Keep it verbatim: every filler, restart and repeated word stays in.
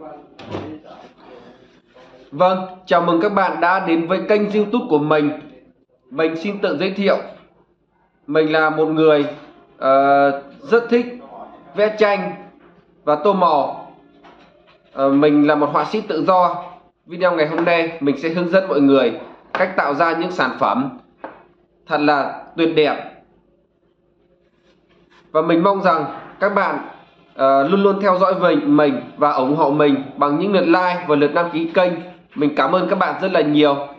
Vâng, chào mừng các bạn đã đến với kênh YouTube của mình. Mình xin tự giới thiệu. Mình là một người uh, rất thích vẽ tranh và tô màu. uh, Mình là một họa sĩ tự do. Video ngày hôm nay mình sẽ hướng dẫn mọi người cách tạo ra những sản phẩm thật là tuyệt đẹp. Và mình mong rằng các bạn uh, luôn luôn theo dõi mình và ủng hộ mình bằng những lượt like và lượt đăng ký kênh. Mình cảm ơn các bạn rất là nhiều.